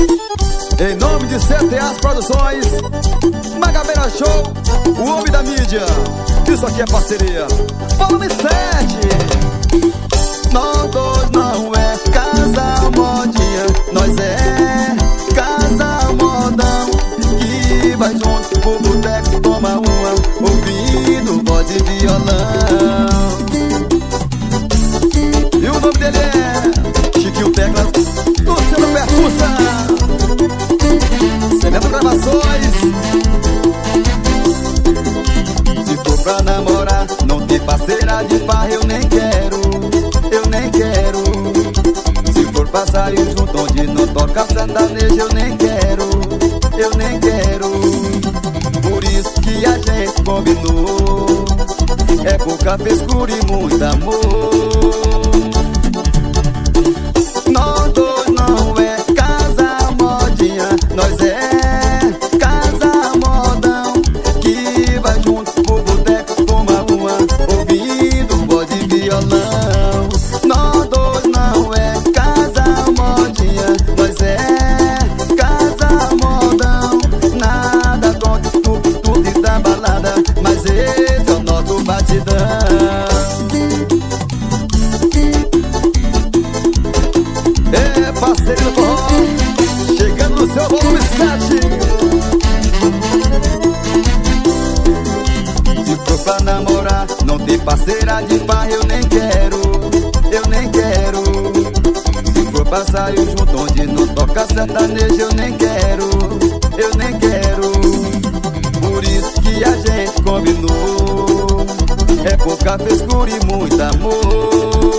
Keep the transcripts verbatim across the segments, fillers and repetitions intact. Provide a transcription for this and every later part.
Em nome de C T As Produções, Magabeira Show, o homem da mídia. Isso aqui é parceria. Volume sete. Nós dois não é casal modinha, nós é casal modão, que vai junto pro boteco, toma uma, ouvindo voz e violão. E o nome dele é Chiquinho Teclas, Luciano Percussa, Cemento Gravações. Se for pra namorar, não tem parceira de farra, eu nem quero, eu nem quero. Se for pra sair junto onde não toca sertanejo, eu nem quero, eu nem quero. Por isso que a gente combinou, é pouca frescura e muito amor. Nós dois não é casal modinha, nós é casal modão, que vai junto pro boteco, toma uma, ouvindo voz e violão. Nós dois não é casal modinha, nós é casal modão. Nada contra tudo, tudo e da balada, mas esse é o nosso batidão. É parceiro do forró, chegando no seu volume sete. Se for pra namorar, não tem parceira de farra, eu nem quero, eu nem quero. Se for pra sair junto onde não toca sertanejo, eu nem quero, eu nem quero. Por isso que a gente combinou, é pouca frescura e muito amor.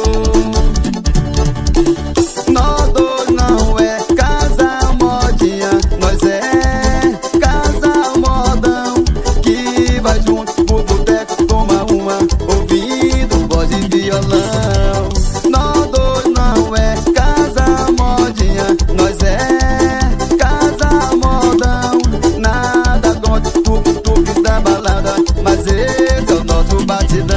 Nós dois não é casal modinha, nós é casal modão, que vai junto pro boteco, toma uma, ouvindo voz e violão. Nós dois não é casal modinha, nós é casal modão. Nada contra tudo, tudo da balada, mas esse é o nosso batidão.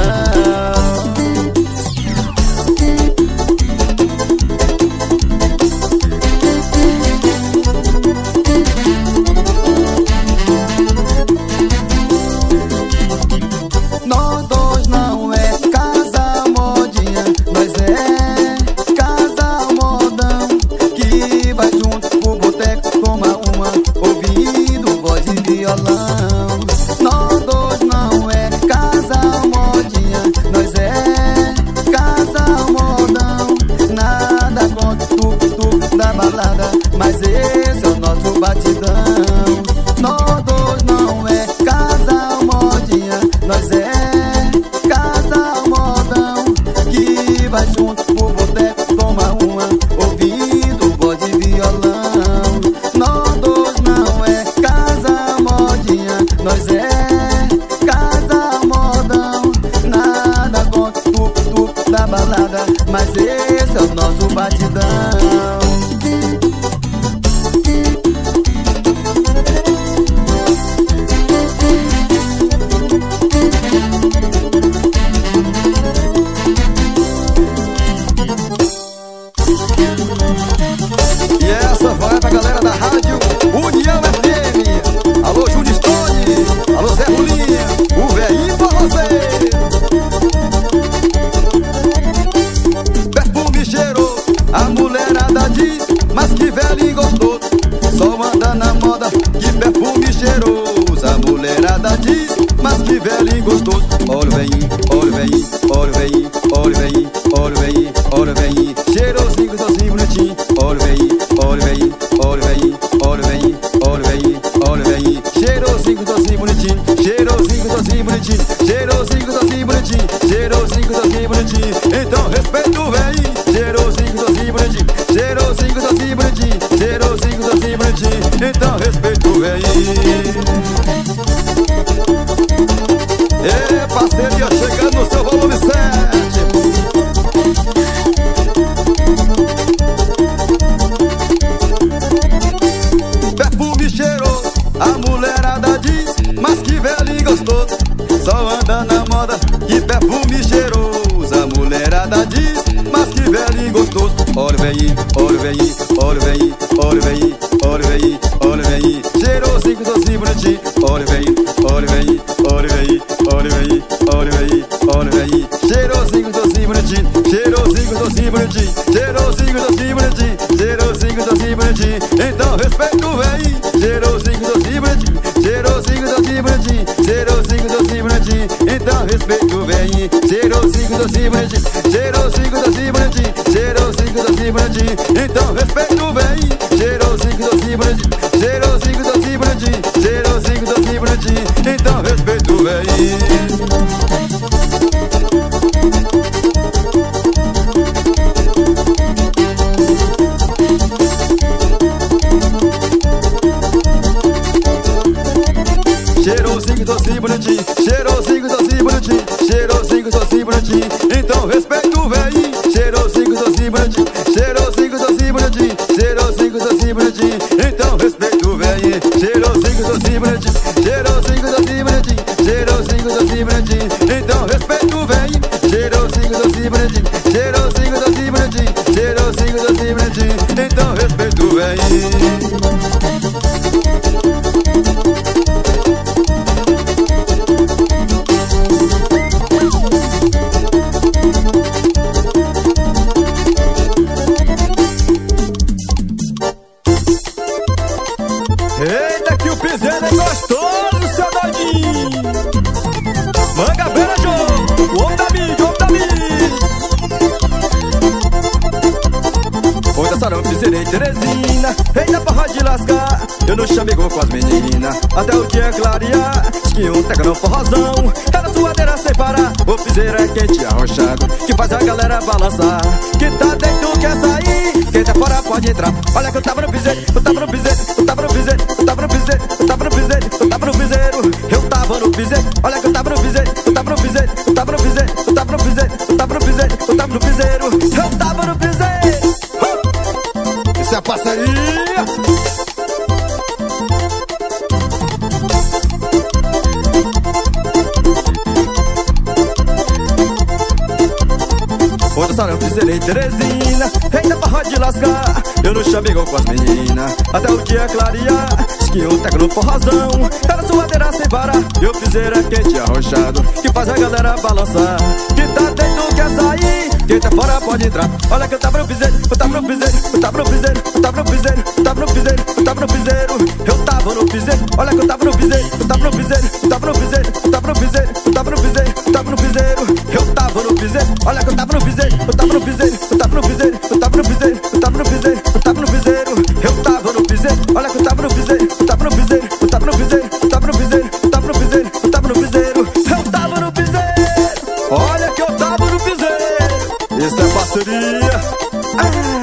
Nós dois não é casal modinha, nós é casal modão, que vai junto pro boteco, toma uma, ouvindo voz e violão. Nós dois não é casal modinha, nós é casal modão. Nada contra tudo, tudo da balada, mas esse é o nosso batidão. Nós dois não é casal modinha, nós é casal modão, que vai junto pro boteco, toma uma, ouvindo voz de violão. Nós dois não é casal modinha, nós é casal modão. Nada contra tudo, tudo da balada, mas esse é o nosso batidão. E essa vai pra galera da rádio União F M. Alô Júnior Stone, alô Zé Rulinha, o velhinho pra você. Perfume cheiroso, a mulherada diz, mas que velhinho gostoso. Só anda na moda, que perfume cheiroso. A mulherada diz, mas que velhinho gostoso. Olha o velhinho, olha o velhinho, olha o velhinho, olha o velhinho, olha o velhinho, olha o velhinho, cheirosinho, gostosinho, bonitinho. Olha o velhinho, olha o velhinho, olha o velhinho, olha o velhinho, olha o velhinho, olha o velhinho, cheirosinho, gostosinho, bonitinho. Cheirosinho, gostosinho, bonitinho. Cheirosinho, gostosinho, bonitinho. Cheirosinho, gostosinho, bonitinho. Então respeita o velhinho. Cheirosinho, gostosinho, bonitinho. Cheirosinho, gostosinho, bonitinho. Cheirosinho, gostosinho, bonitinho. Então respeita o velhinho. É parceria chegando no seu volume sete. Perfume cheiroso, a mulherada diz, mas que velhinho gostoso. Só anda na moda, que perfume cheiroso. A mulherada diz, mas que velhinho gostoso. Olha o velhinho, olha o velhinho, olha o velhinho, olha o velhinho, cheirosinho, docinho, bonitinho. Olha o velhinho, olha o velhinho, olha o velhinho, olha o velhinho, olha o velhinho, olha o velhinho. Cheirosinho, docinho, bonitinho. Cheirosinho, docinho, bonitinho. Cheirosinho, docinho, bonitinho. Cheirosinho, docinho, bonitinho. Então respeita o velhinho. Cheirosinho, docinho, bonitinho. Cheirosinho, docinho, bonitinho. Cheirosinho, docinho, bonitinho. Então respeita o velhinho. Cheirosinho, docinho, bonitinho. Cheirosinho, docinho, bonitinho. Cheirosinho, docinho, bonitinho. Então respeita o velhinho. Cheirosinho, docinho, bonitinho. Cheirosinho, docinho, bonitinho. Cheirosinho, docinho, bonitinho. Então respeita o velhinho. Cheirosinho, docinho, bonitinho. Cheirosinho, docinho, bonitinho. Cheirosinho, docinho, bonitinho. Então respeita o velhinho. Cheirosinho, docinho, bonitinho. Cheirosinho, docinho, bonitinho. Cheirosinho, docinho, bonitinho. Então respeita o velhinho. Cheirosinho, docinho, bonitinho. Cheirosinho, docinho, bonitinho. Cheirosinho, docinho, bonitinho. Então respeita o velhinho. Cheirosinho, docinho, bonitinho. Cheirosinho, docinho, bonitinho. Cheirosinho, docinho, bonitinho. Então respeita o velhinho. Eita, que o piseiro é gostoso, seu doidinho. Mangabeira, João, o homem da mídia, o homem da mídia. Oi, dançarão, piseirei, Teresina. Eita, porra de lascar, eu não chamego com as meninas. Até o dia clarear, que um tega no forrozão. Tá na suadeira sem parar, o piseiro é quente arrochado, que faz a galera balançar. Que tá dentro quer sair, quem tá fora pode entrar. Olha que eu tava no piseiro, eu tava no piseiro, eu tava no piseiro, eu tava no piseiro, eu tava no piseiro, eu tava no piseiro, eu tava no piseiro. Olha que eu tava no piseiro, eu tava no piseiro, eu tava no piseiro, eu tava no piseiro, eu tava no piseiro, eu tava no piseiro, eu tava no piseiro. Isso é parceria. Ô, dançarão, piseirei, Teresina. Eita, porra de lascar, eu não chamego com as meninas. Até o dia clarear, que um tega no forrozão. Era suadeira sem parar, e o piseiro é quente arrochado, que faz a galera balançar. Que tá dentro quer sair, quem tá fora pode entrar. Olha que eu tava no piseiro, eu tava no piseiro, eu tava no piseiro, eu tava no piseiro, eu tava no piseiro, eu tava no piseiro, eu tava no piseiro. Olha que eu tava no piseiro, eu tava no piseiro, eu tava no piseiro, eu tava no piseiro, eu tava no piseiro, eu tava no piseiro, eu tava no piseiro. Olha que eu tava no piseiro, eu tava no piseiro, eu tava no piseiro, eu tava no piseiro, eu tava no piseiro, eu tava no piseiro, eu tava no piseiro. Olha que eu tava no piseiro, eu tava no piseiro, eu tava no piseiro, eu tava no piseiro, eu tava no piseiro, eu tava no piseiro, eu tava no piseiro. Olha que eu tava no piseiro. Isso é parceria. Ah.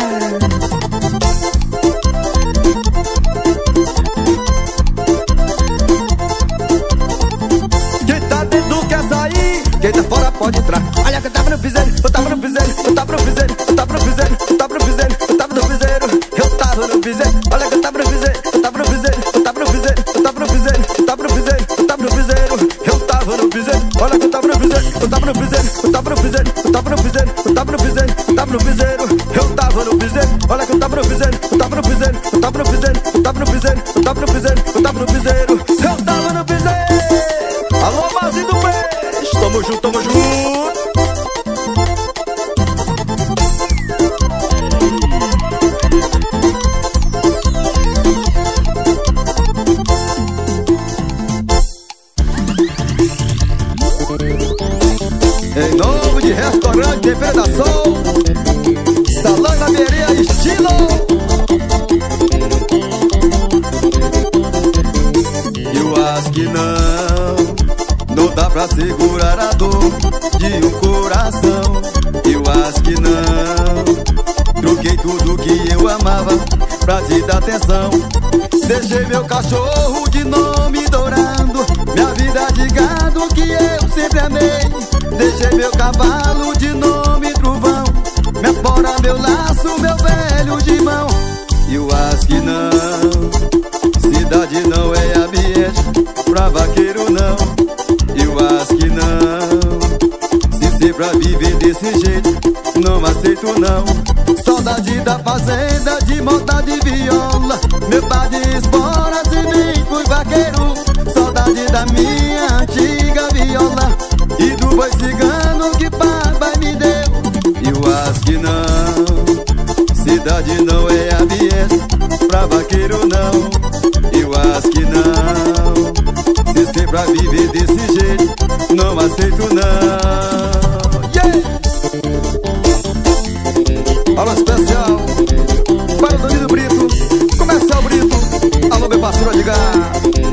Quem tá dentro quer sair, quem tá fora pode entrar. Olha que eu tava no piseiro, eu tava no piseiro, eu tava no piseiro, eu tava no piseiro, eu tava no piseiro, eu tava no piseiro, eu tava no piseiro. Olha que eu tava no piseiro, eu tava no piseiro, eu tava no piseiro, eu tava no piseiro, eu tava no piseiro, eu tava no piseiro, eu tava no piseiro. Olha que eu tava no piseiro, eu tava no piseiro, eu tava no piseiro, eu tava no piseiro, eu tava no piseiro, eu tava no piseiro, eu tava no piseiro. Olha que eu tava no piseiro, eu tava no piseiro, eu tava no piseiro, eu tava no piseiro, eu tava no piseiro, eu tava no piseiro, eu tava no piseiro. Alô, Mazinho do Peixe, tamo junto, tamo junto. Em nome de restaurante Tempero da Sol, Salão na Beria Estilo. Eu acho que não, não dá pra segurar a dor de um coração. Eu acho que não, troquei tudo que eu amava pra te dar atenção. Deixei meu cachorro de nome dourado, minha vida de gado que eu sempre amei. Deixei meu cavalo de nome trovão, minha espora, meu laço, meu velho de mão. Eu acho que não, cidade não é ambiente pra vaqueiro não. Eu acho que não, se ser pra viver desse jeito, não aceito não. Saudade da fazenda, de moda de viola, meu pai de esporas e mim fui vaqueiro. da minha antiga viola e do boi cigano que papai me deu. Eu acho que não, cidade não é ambiente pra vaqueiro não. Eu acho que não, se ser pra viver desse jeito, não aceito não. Yeah! Alô especial para o Danilo Brito, Comercial Brito. Alô meu parceiro Edgar.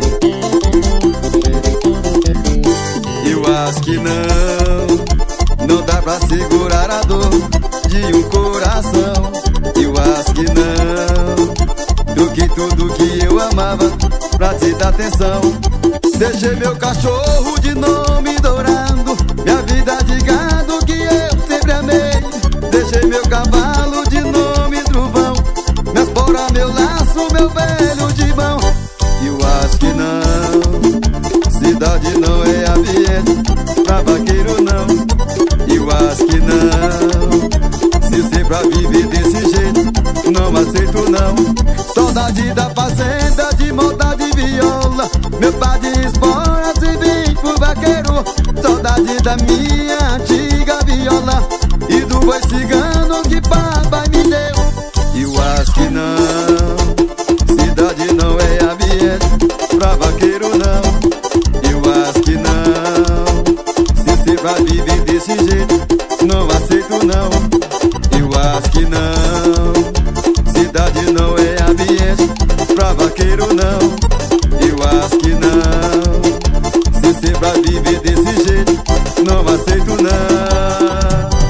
Eu acho que não, não dá pra segurar a dor de um coração. Eu acho que não, do que tudo que eu amava pra te dar atenção. Deixei meu cachorro de nome Dourado, minha vida de gado que eu sempre amei. Deixei meu cavalo de nome Trovão, minha espora, meu laço, meu velho Gibão. Eu acho que não, cidade não é ambiente pra vaqueiro não. Eu acho que não, se ser pra viver desse jeito, não aceito não. Saudade da fazenda, de monta de viola, meu pai de espora se vim pro vaqueiro. Saudade da minha antiga viola e do boi cigano que papai me deu. Eu acho que não, cidade não é ambiente pra vaqueiro não. Eu acho que não, se ser pra viver desse jeito, não aceito não. Eu acho que não, cidade não é ambiente pra vaqueiro não. Eu acho que não, se ser pra viver desse jeito, não aceito não.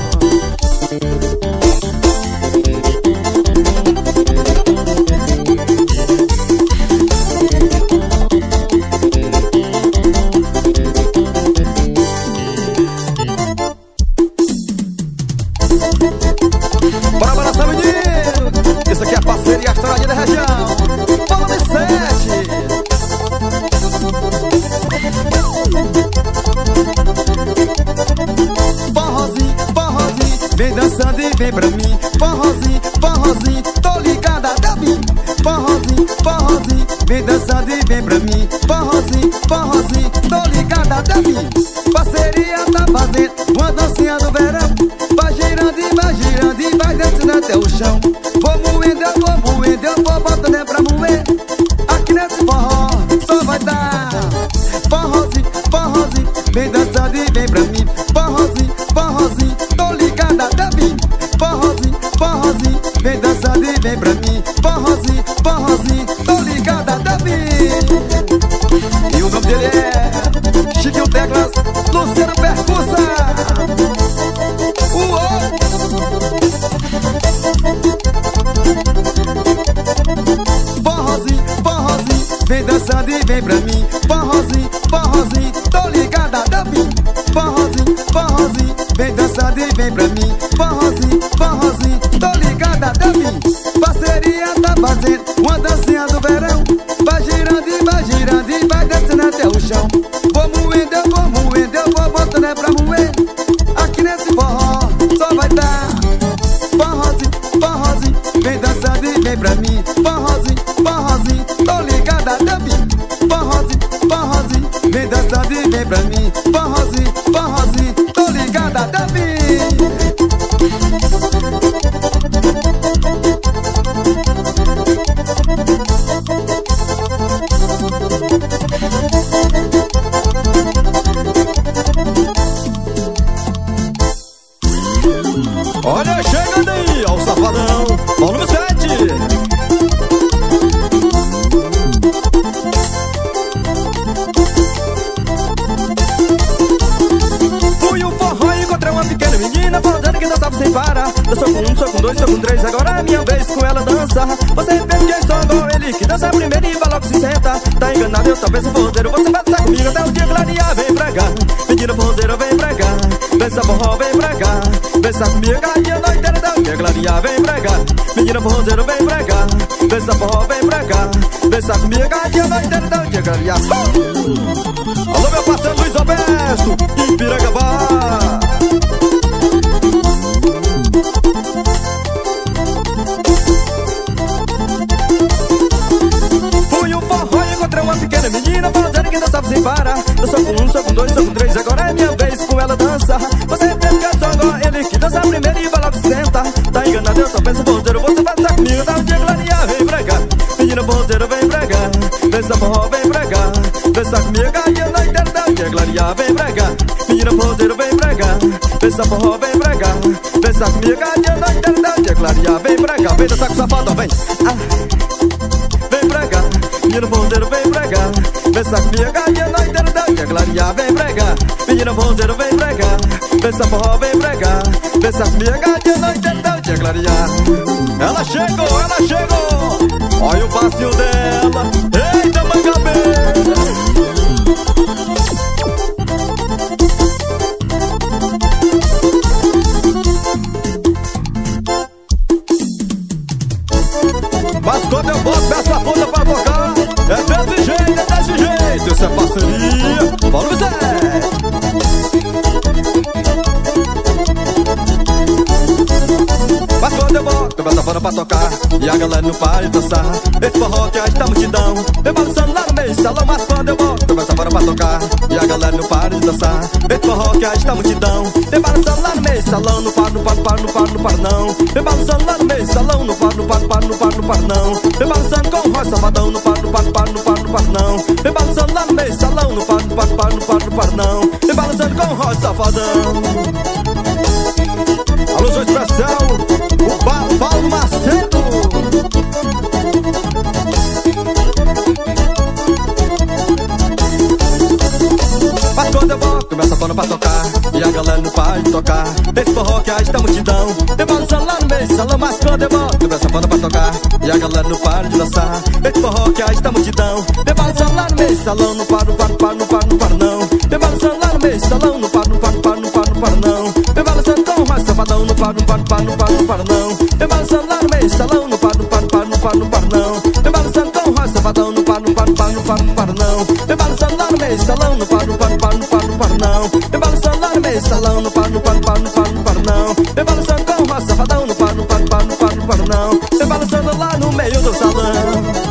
Bora balançar, menino! Isso aqui é a parceria estouradinha da região. Volume sete. Forrozinho, forrozinho, vem dançando e vem pra mim. Forrozinho, forrozinho, tô ligada a mim. Forrozinho, forrozinho, vem dançando e vem pra mim. Forrozinho, forrozinho, tô ligada a mim. Parceria tá fazendo uma dancinha do verão. Vai girando e vai girando e vai descendo até o chão. Vou moendo, eu vou moendo, eu vou botando é pra moer. Aqui nesse forró só vai dar forrozinho, forrozinho, vem dançando e vem pra mim. Forrozinho, forrozinho, tô ligada a mim. Forrozinho, forrozinho, vem dançando e vem pra mim. Forrozinho, forrozinho, tô ligada a mim. E o nome dele é Chiquinho Teclas, Luciano Percussa. Forrozinho, forrozinho, vem dançando e vem pra mim. Forrozinho, forrozinho, tô ligada a mim. Forrozinho, forrozinho, vem dançando e vem pra mim. Forrozinho, forrozinho, tô ligada a mim. Parceria tá fazendo uma dancinha do verão. Vai girando e vai girando e vai descendo até o chão. Vou moendo, eu vou moendo, eu vou botando é pra moer. Aqui nesse forró só vai dar forrozinho, forrozinho, vem dançando e vem pra mim. Forrozinho, forrozinho, tô ligada a mim. Forrozinho, forrozinho, vem dançando e vem pra mim. Forrozinho, forrozinho, tô ligada a mim. Olha, chegando aí, ó o Safadão, volume sete. Fui um forró e encontrei uma pequena menina falando que dançava sem parar. Eu sou com um, sou com dois, sou com três, agora é minha vez com ela dançar. Você pensa que eu sou igual ele, que dança primeiro e vai logo se senta. Tá enganado, eu talvez sou forrozeiro, você vai dançar comigo até o dia clarear. Vem pra cá, menina forrozeira, vem pra cá. Dança forró, vem pra cá. Dança comigo a dia noite inteira da dia clarear. Vem pra cá, menina forrozeira, vem pra cá. Dança forró, vem pra cá. Dança comigo a dia noite inteira da dia clarear. Alô, meu parceiro Luiz Alberto, em Piracabá. Fui um forró e encontrei uma pequena menina falando que dançava sem parar. Eu sou com um, sou com dois, sou com três, agora é minha vez com ela dançar. Você pensa que eu sou igual ele que dança primeiro e vai logo se senta. Tá enganado, eu só penso forrozeiro, você vai dançar comigo. Dá um dia, Glorinha, vem pra cá. Menina forrozeira, vem pra cá. Dança forró, vem pra cá. Dança comigo, a dia noite inteira. Dá um dia, Glorinha, vem pra cá. Menina forrozeira, vem pra cá. Dança forró, vem pra cá. Dança comigo, a dia noite inteira. Dá um dia, Glorinha, vem pra cá. Vem dançar com safadão, vem. Ah. Vem pra cá, menina forrozeiro, vem pra cá. Dança comigo, a dia noite inteira. Dá um dia, Glorinha, vem pra cá. Menina forrozeiro, vem pra cá. Dança forró, vem pra cá. Dança comigo, a dia noite inteira. Dá um dia, Glorinha. Ela chegou, ela chegou. Olha o passinho dela. Eita, mangabeira. Mas quando eu boto essa bunda pra tocar, é desse jeito, é desse jeito. Isso é parceria, Paulo Zé. Mas quando eu boto essa bunda pra tocar e a galera não para de dançar, esse forró que agita a multidão, vem balançando lá no meio do salão. Mas quando eu boto essa bunda pra tocar e a galera não para de dançar, esse forró que agita a multidão, vem balançando lá no meio do salão. Não para, não para, não para, não para, não para não. Vem balançando lá no meio do salão. Não para, não para, não para, não para, não para não. Vem balançando com o rosto safadão. Não para, não para, não para, não para, não para não. Vem balançando lá no meio do salão. Não para, não para, não para, não para, não para não. Vem balançando com o rosto safadão. Alô, sua expressão, o Paulo, Paulo Macedo. Mas quando eu boto, começa a pano pra tocar e a galera não para de tocar. Esse forró que agita a multidão, vem balançando lá no meio do salão. Mas quando eu boto, começa a pano pra tocar e a galera não para de dançar. Esse forró que agita a multidão, vem balançando lá no meio do salão. Não para, não para, não para, não para, não para não. Vem balançando lá no meio do salão. Não para, não para, não para, não para, não para não. Vem balançando com o rosto safadão. Não para, não para, não para, não para, não para não. Vem balançando lá no meio do salão. Não para, não para, não para, não para, não para não. Vem balançando com o rosto safadão. Não para, não para, não para, não para, não para não. Vem balançando lá no meio do salão. Não para, não para, não para, não para, não para não. Vem balançando lá no meio do salão. Não para, não para, não para, não para, não para não. Vem balançando com o rosto safadão. Não para, não para, não para, não para, não para não. Vem balançando lá no meio do salão.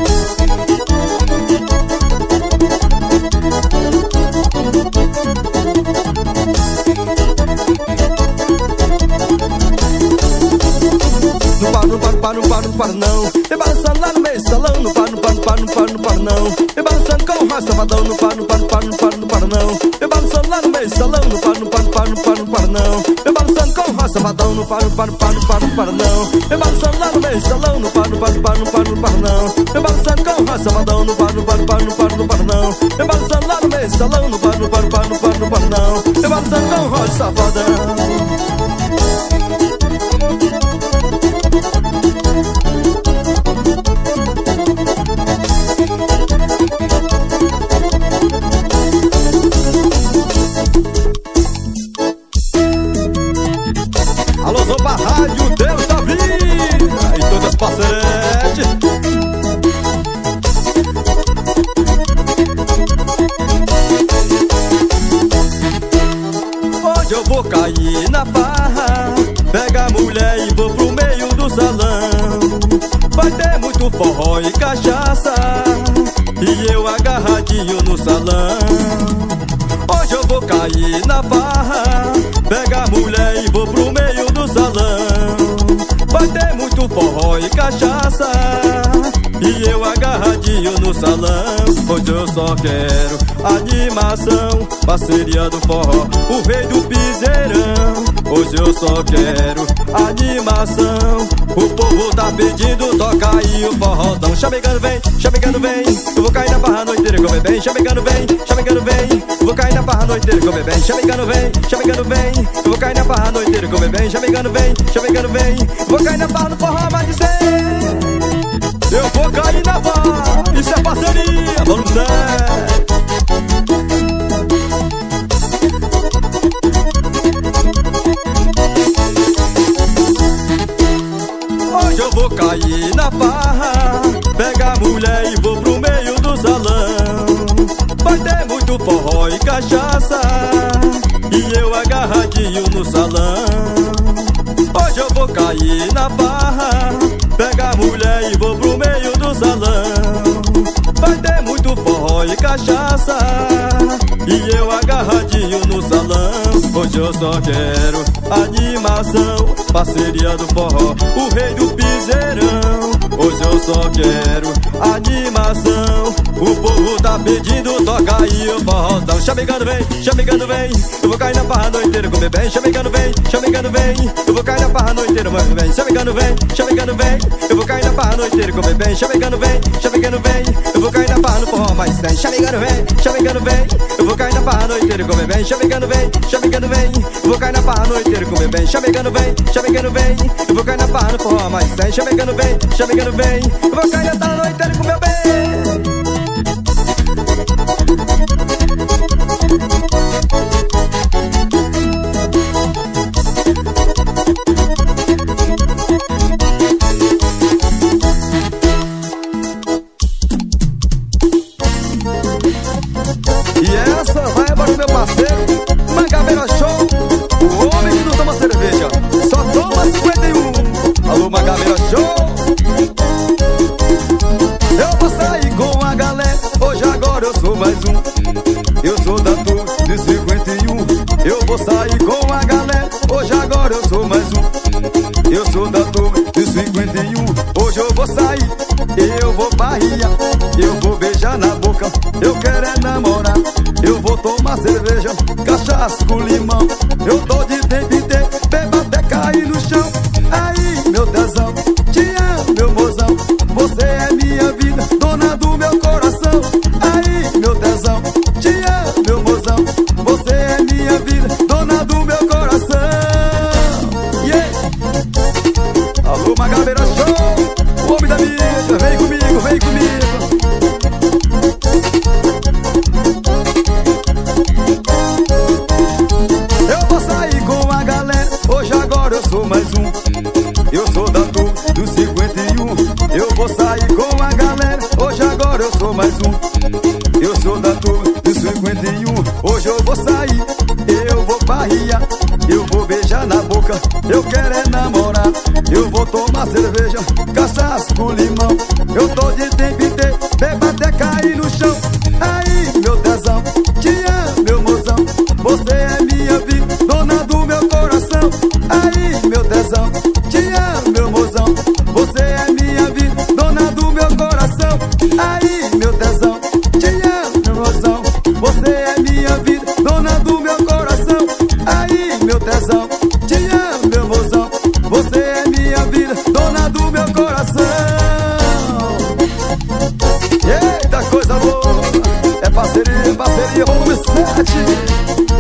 Não para, não para, não para, não para não. Vem balançando lá no meio do salão. Não para, não para, não para, não para, não para não. Vem balançando com o rosto safadão. Não para, não para, não para, não para, não para não. Vem balançando lá no meio do salão. Não para, não para, não para, não para, não para não. Vem balançando com o rosto safadão. Não para, não para, não para, não para, não para não. Vem balançando lá no meio do salão. Não para, não para, não para, não para, não para não. Vem balançando com o rosto safadão. Não para, não para, não para, não para, não para não. Vem balançando lá no meio do salão. Não para, não para, não para, não para, não para não. Vem balançando com o rosto safadão. Alô, vou pra rádio Deus da Vida e todas as parceiras. Hoje eu vou cair na barra, pega a mulher e vou pro meio do salão. Vai ter muito forró e cachaça e eu agarradinho no salão. Hoje eu vou cair na barra, pega a mulher e vou pro meio do salão. Vai ter muito forró e cachaça e eu agarradinho no salão. Hoje eu só quero animação, parceria do forró, o rei do piseirão. Hoje eu só quero animação, o povo tá pedindo, toca aí o forrozão. Chamegando vem, chamegando vem, eu vou cair na barra a noite inteira comer bem. Chamegando vem, chamegando vem, eu vou cair na barra a noite inteira comer bem. Chamegando vem, chamegando vem, eu vou cair na barra a noite inteira comer bem. Chamegando vem, chamegando vem, eu vou cair na barra no forró mais de cem. Eu vou cair na barra, isso é parceria, vamos ver. Hoje eu vou cair na barra, pega a mulher e vou pro meio do salão. Vai ter muito forró e cachaça e eu agarradinho no salão. Hoje eu vou cair na barra, pega a mulher e vou pro meio do salão. Vai ter muito forró e cachaça cachaça e eu agarradinho no salão. Hoje eu só quero animação, parceria do forró, o rei do piseirão. Hoje eu só quero animação, o povo tá pedindo, toca aí o forrozão. Chamegando vem, chamegando vem, eu vou cair na farra a noite inteira, comer bem. Chamegando vem, chamegando vem, eu vou cair na farra a noite inteira, comer bem. Chamegando vem, chamegando vem, eu vou cair na farra a noite inteira, comer bem. Chamegando vem, chamegando vem, eu vou cair na farra no forró mais tem. Chamegando vem, chamegando vem, eu vou cair na farra a noite inteira, comer bem. Chamegando vem, chamegando vem, eu vou cair na farra a noite inteira, comer bem. Chamegando vem, chamegando vem, eu vou cair na farra no forró mais tem. Chamegando vem, chamegando vem, eu vou cair na farra a noite inteira, comer bem. E essa vai para o meu parceiro Mangabeira Show, o homem que não toma cerveja, só toma cinquenta e um. Alô Mangabeira Show. Eu vou sair com a galera, hoje agora eu sou mais um. Eu sou da turma de cinquenta e um. Eu vou sair com a galera, hoje agora eu sou mais um. Eu sou da turma de cinquenta e um. Hoje eu vou sair, eu vou barriar, eu vou beijar na boca, eu quero é namorar. Eu vou tomar cerveja, cachaça com limão. Eu tô de tempo inteiro, beba até cair no chão. Aí, meu tesão, te amo, meu mozão. Você é minha vida, dona do meu coração. Aí, meu tesão, te amo, meu mozão. Você é minha vida, dona do meu coração. Yeah! Alô, Mangabeira Show, o homem da vida, vem comigo, vem comigo. Eu vou sair com a galera, hoje agora eu sou mais um. Eu sou da turma do cinquenta e um. Eu vou sair com a galera, hoje agora eu sou mais um. Eu sou da turma do cinquenta e um. Hoje eu vou sair, eu vou barriar, eu vou beijar na boca, eu quero é namorar. Eu vou tomar cerveja, cachaça com limão. Eu tô de tempo inteiro, beba até cair no chão. Aí, meu tesão, te amo, meu mozão. Você é minha vida, dona do meu coração. Aí, meu tesão, te amo, meu mozão. Você é minha vida, dona do meu coração. Aí, meu tesão, te amo, meu mozão. Você é minha vida, dona do meu coração. Aí, meu tesão, te amo, meu mozão. Você é minha vida, dona do meu coração. Eita coisa boa, é parceria, parceria, volume sete.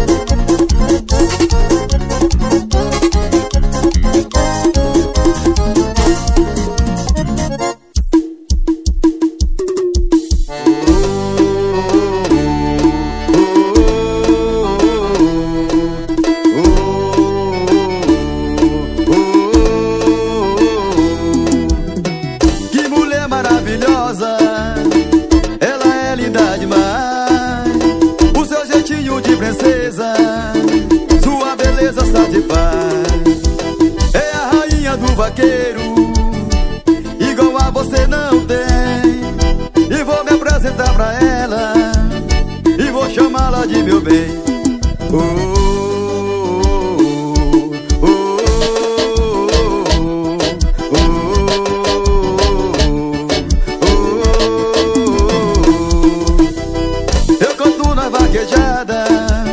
Sua beleza satisfaz. É a rainha do vaqueiro, igual a você não tem. E vou me apresentar pra ela, e vou chamá-la de meu bem. Oh, oh, oh, oh, oh. Eu canto na vaquejada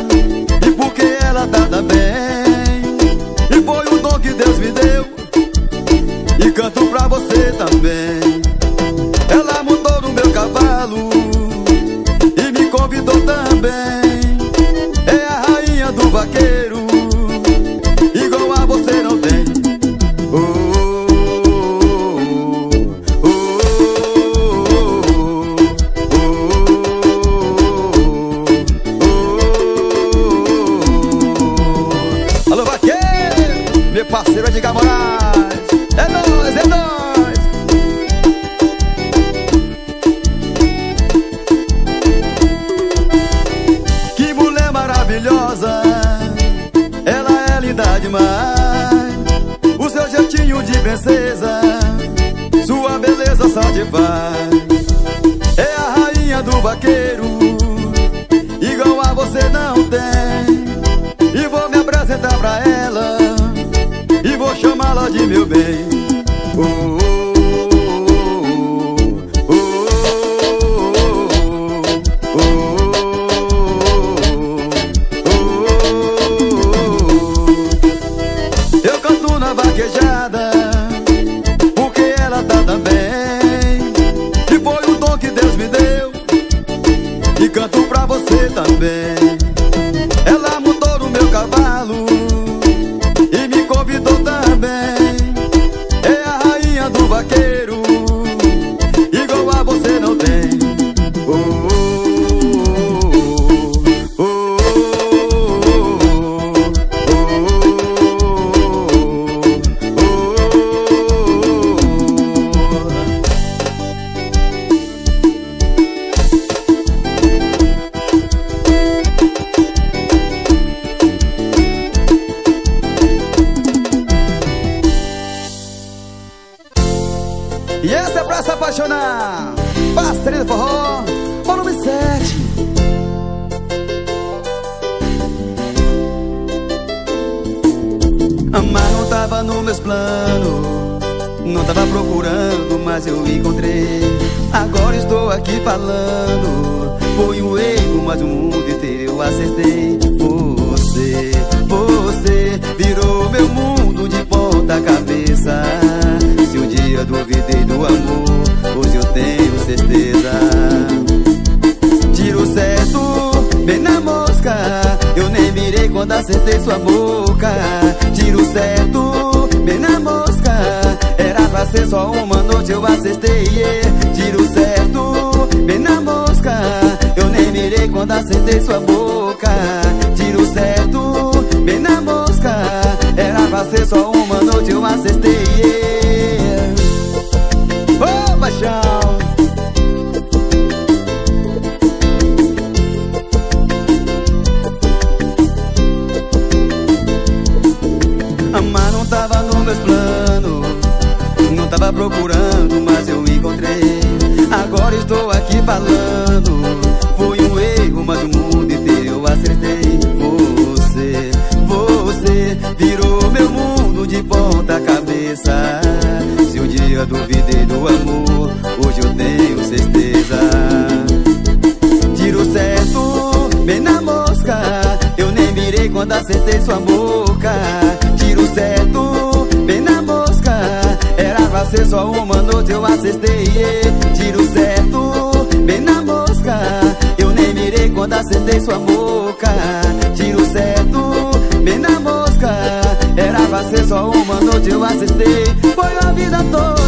bem, e foi o dom que Deus me deu, e canto pra você também. Ela montou no meu cavalo e me convidou também. É a rainha do vaqueiro, igual a você não tem. Oh, parceiro Edgar Moraes, é nóis, é nóis. Que mulher maravilhosa, ela é linda demais. O seu jeitinho de princesa, sua beleza satisfaz. É a rainha do vaqueiro, você não tem. E vou me apresentar pra ela e vou chamá-la de meu bem. Oh, oh, oh, oh. Eu canto na vaquejada porque ela tá também, e foi o dom que Deus me deu, e canto pra você também. Ela montou no meu cavalo e me convidou também. É a rainha do vaqueiro, igual a você não tem. Oh, oh, oh, e essa é pra se apaixonar. Parceria do Forró, volume sete. Amar não tava nos meus planos, não tava procurando, mas eu encontrei. Agora estou aqui falando. Foi um erro, mas o mundo inteiro eu acertei. Você, você virou meu mundo de ponta cabeça. Se um dia duvidei do amor, hoje eu tenho certeza. Tiro certo, bem na mosca, eu nem mirei quando acertei sua boca. Tiro certo, bem na mosca, era pra ser só uma noite, eu acertei, yeah. Tiro certo, bem na mosca, eu nem mirei quando acertei sua boca. Tiro certo, bem na mosca, era pra ser só uma noite, eu acertei, yeah. Ô, paixão! Amar não tava nos meus planos, não tava procurando, mas eu encontrei. Agora estou aqui falando. Foi um erro, mas o mundo inteiro eu acertei. Você, você virou meu mundo de ponta cabeça. Se um dia duvidei do amor, hoje eu tenho certeza. Tiro certo, bem na mosca, eu nem mirei quando acertei sua boca. Tiro certo, bem na mosca, era pra ser só uma noite, eu acertei, yeah. Tiro certo, bem na mosca, eu nem mirei quando acertei sua boca. Tiro certo, bem na mosca, era pra ser só uma noite, eu acertei. Foi a vida toda